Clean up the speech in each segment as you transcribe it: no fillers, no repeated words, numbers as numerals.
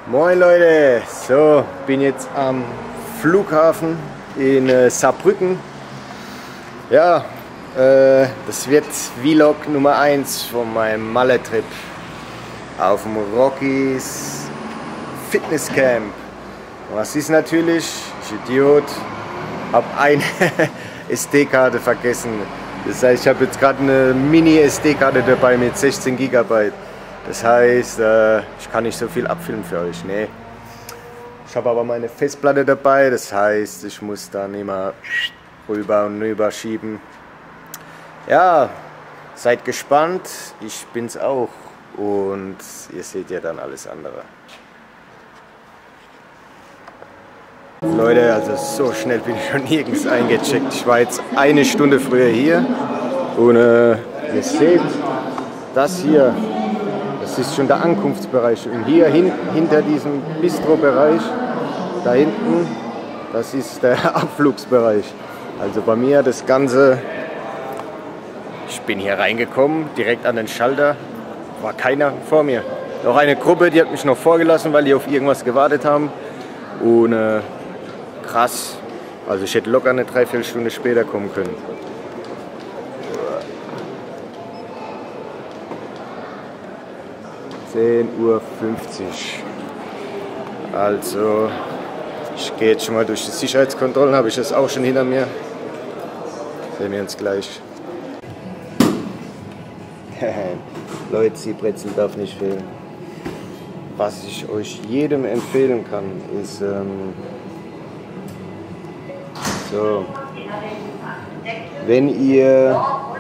Moin Leute, so bin jetzt am Flughafen in Saarbrücken. Ja, das wird Vlog Nummer 1 von meinem Malle-Trip auf dem Rockies Fitnesscamp. Was ist natürlich, ich Idiot, habe eine SD-Karte vergessen. Das heißt, ich habe jetzt gerade eine Mini-SD-Karte dabei mit 16 GB. Das heißt, ich kann nicht so viel abfilmen für euch. Nee. Ich habe aber meine Festplatte dabei, das heißt, ich muss dann immer rüber und rüber schieben. Ja, seid gespannt, ich bin's auch und ihr seht ja dann alles andere. Leute, also so schnell bin ich schon nirgends eingecheckt. Ich war jetzt eine Stunde früher hier und ihr seht, das hier. Das ist schon der Ankunftsbereich und hier hinter diesem Bistro-Bereich, da hinten, das ist der Abflugsbereich. Also bei mir das Ganze, ich bin hier reingekommen, direkt an den Schalter, war keiner vor mir. Noch eine Gruppe, die hat mich noch vorgelassen, weil die auf irgendwas gewartet haben. Und krass, also ich hätte locker eine Dreiviertelstunde später kommen können. 10:50 Uhr. Also ich gehe jetzt schon mal durch die Sicherheitskontrollen, habe ich das auch schon hinter mir. Sehen wir uns gleich. Leute, die Brezel darf nicht fehlen. Was ich euch jedem empfehlen kann, ist so, wenn ihr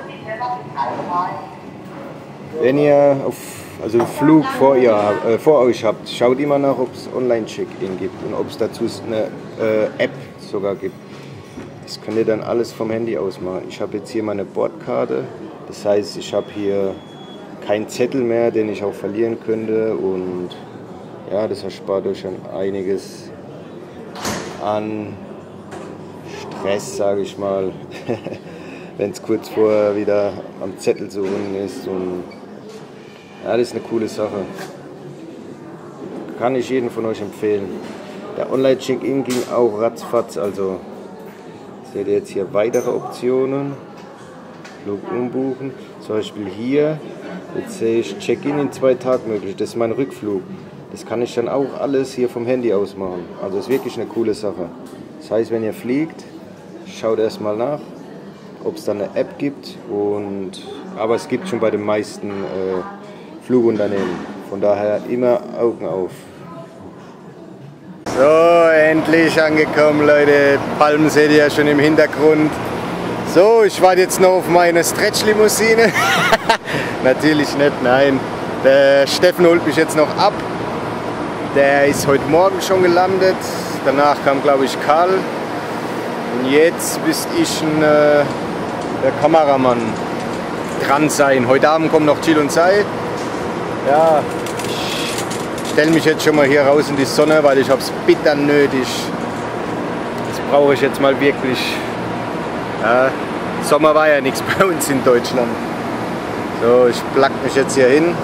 auf einen Flug vor euch habt, schaut immer nach, ob es Online-Check-In gibt und ob es dazu eine App sogar gibt. Das könnt ihr dann alles vom Handy aus machen. Ich habe jetzt hier meine Bordkarte, das heißt, ich habe hier keinen Zettel mehr, den ich auch verlieren könnte, und ja, das erspart euch schon einiges an Stress, sage ich mal, wenn es kurz vorher wieder am Zettel suchen ist. Und ja, das ist eine coole Sache. Kann ich jedem von euch empfehlen. Der Online-Check-In ging auch ratzfatz, also seht ihr jetzt hier weitere Optionen. Flug umbuchen, zum Beispiel hier, jetzt sehe ich Check-In in 2 Tagen möglich, das ist mein Rückflug. Das kann ich dann auch alles hier vom Handy aus machen. Also ist wirklich eine coole Sache. Das heißt, wenn ihr fliegt, schaut erstmal nach, ob es da eine App gibt, aber es gibt schon bei den meisten Flugunternehmen. Von daher immer Augen auf. So, endlich angekommen, Leute. Palmen seht ihr ja schon im Hintergrund. So, ich warte jetzt noch auf meine Stretch-Limousine. Natürlich nicht, nein. Der Steffen holt mich jetzt noch ab. Der ist heute Morgen schon gelandet. Danach kam, glaube ich, Karl. Und jetzt müsste ich der Kameramann dran sein. Heute Abend kommen noch Jill und Sai. Ja, ich stelle mich jetzt schon mal hier raus in die Sonne, weil ich habe es bitter nötig. Das brauche ich jetzt mal wirklich. Ja, Sommer war ja nichts bei uns in Deutschland. So, ich plack mich jetzt hier hin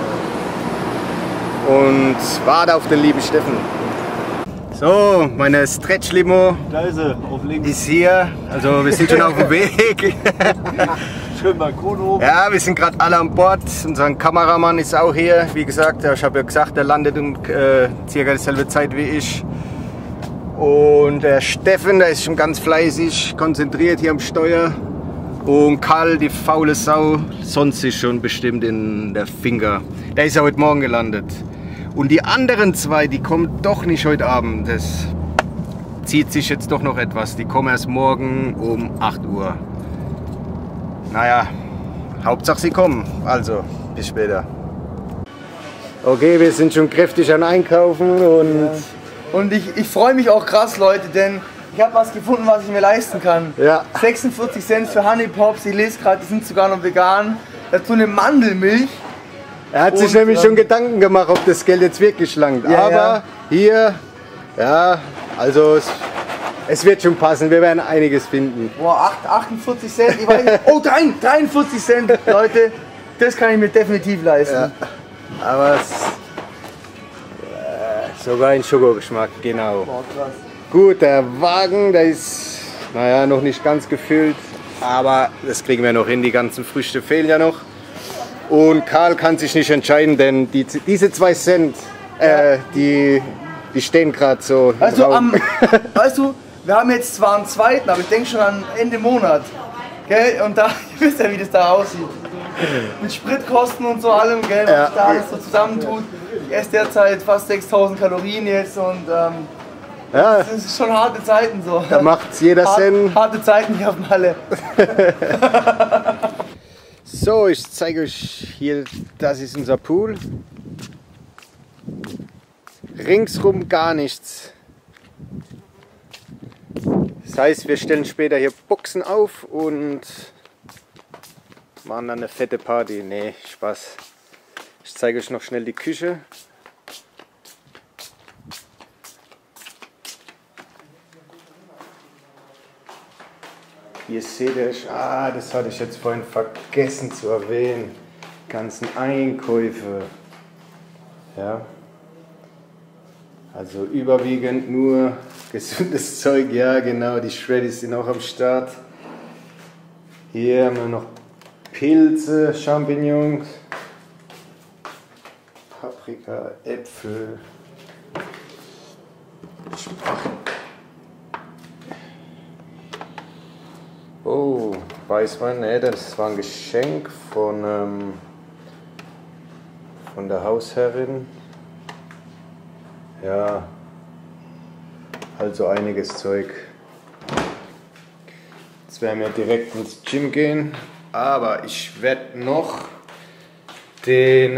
und warte auf den lieben Steffen. So, meine Stretch-Limo ist hier. Also wir sind schon auf dem Weg. Schön Balkon oben. Ja, wir sind gerade alle an Bord. Unser Kameramann ist auch hier. Wie gesagt, ich habe ja gesagt, er landet um circa dieselbe Zeit wie ich. Und der Steffen, der ist schon ganz fleißig, konzentriert hier am Steuer. Und Karl, die faule Sau, sonst ist schon bestimmt in der Finger. Der ist ja heute Morgen gelandet. Und die anderen 2, die kommen doch nicht heute Abend. Das zieht sich jetzt doch noch etwas. Die kommen erst morgen um 8 Uhr. Naja, Hauptsache sie kommen. Also, bis später. Okay, wir sind schon kräftig am Einkaufen und ich freue mich auch krass, Leute, denn ich habe was gefunden, was ich mir leisten kann. Ja. 46 Cent für Honey Pops, ich lese gerade, die sind sogar noch vegan. Dazu eine Mandelmilch. Er hat sich nämlich schon Gedanken gemacht, ob das Geld jetzt wirklich langt. Ja, aber ja. Hier, ja, also es wird schon passen, wir werden einiges finden. Boah, 48 Cent, ich weiß nicht. Oh, 43 Cent, Leute, das kann ich mir definitiv leisten. Ja. Aber Sogar in Schokogeschmack, genau. Boah, krass. Gut, der Wagen, der ist, naja, noch nicht ganz gefüllt, aber das kriegen wir noch hin, die ganzen Früchte fehlen ja noch. Und Karl kann sich nicht entscheiden, denn diese 2 Cent, die stehen gerade so im Also, Raum. weißt du, wir haben jetzt zwar einen zweiten, aber ich denke schon an Ende Monat. Gell? Und da, ihr wisst ja, wie das da aussieht. Mit Spritkosten und so allem, gell, was sich da alles so zusammentut. Ich esse derzeit fast 6000 Kalorien jetzt und Ja, das ist schon harte Zeiten so. da macht's jeder Sinn. Harte Zeiten hier auf Malle. So, ich zeige euch hier, das ist unser Pool. Ringsrum gar nichts. Das heißt, wir stellen später hier Boxen auf und machen dann eine fette Party. Nee, Spaß. Ich zeige euch noch schnell die Küche. Hier seht ihr, das hatte ich jetzt vorhin vergessen zu erwähnen. Die ganzen Einkäufe. Ja. Also überwiegend nur gesundes Zeug. Ja, genau, die Shreddies sind auch am Start. Hier haben wir noch Pilze, Champignons, Paprika, Äpfel, Spargel. Oh, Weißwein, ne, das war ein Geschenk von der Hausherrin. Ja, also einiges Zeug. Jetzt werden wir direkt ins Gym gehen, aber ich werde noch den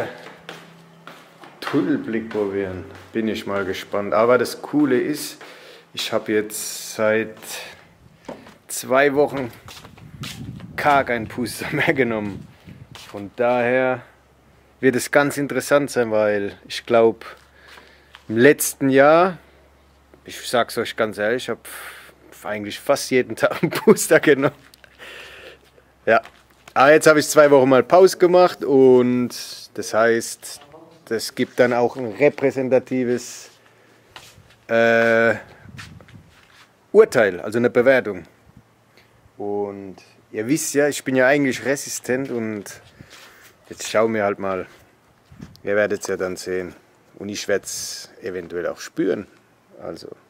Tunnelblick probieren. Bin ich mal gespannt. Aber das Coole ist, ich habe jetzt seit 2 Wochen gar keinen Puster mehr genommen. Von daher wird es ganz interessant sein, weil ich glaube, im letzten Jahr, ich sag's euch ganz ehrlich, ich habe eigentlich fast jeden Tag einen Puster genommen. Ja, aber jetzt habe ich 2 Wochen mal Pause gemacht und das heißt, das gibt dann auch ein repräsentatives Urteil, also eine Bewertung. Und ihr wisst ja, ich bin ja eigentlich resistent und jetzt schauen wir halt mal. Ihr werdet es ja dann sehen. Und ich werde es eventuell auch spüren. Also